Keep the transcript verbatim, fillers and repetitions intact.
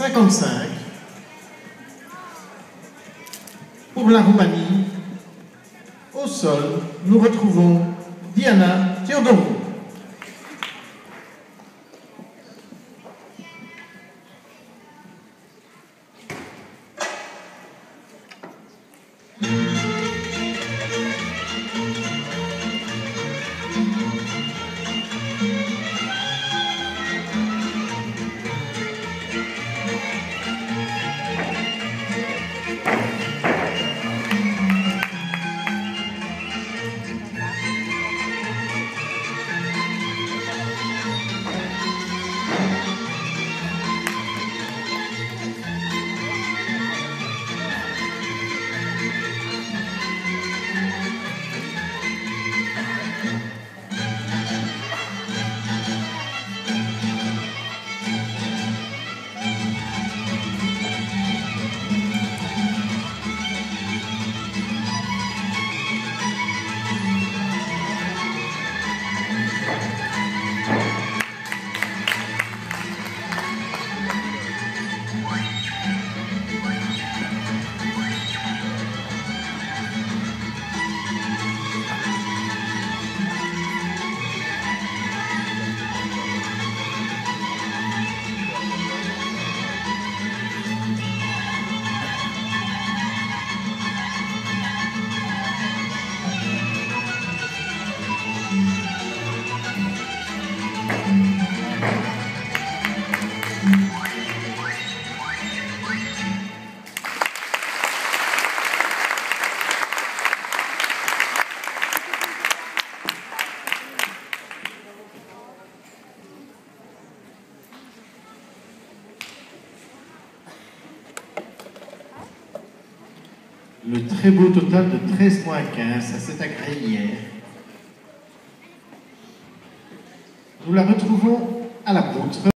cinquante-cinq. Pour la Roumanie, au sol, nous retrouvons Diana Teodorou. Le très beau total de treize points quinze, ça s'est agréé hier. Nous la retrouvons à la poutre.